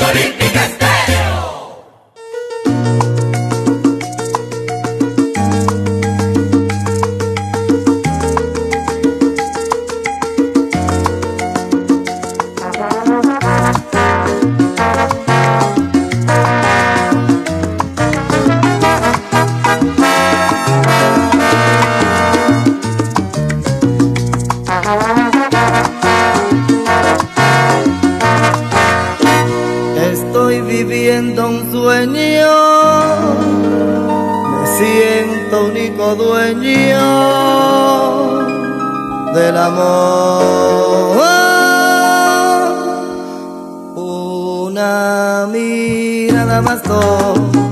Olímpica Estéreo. Estoy viviendo un sueño, me siento único dueño del amor. Una mirada bastó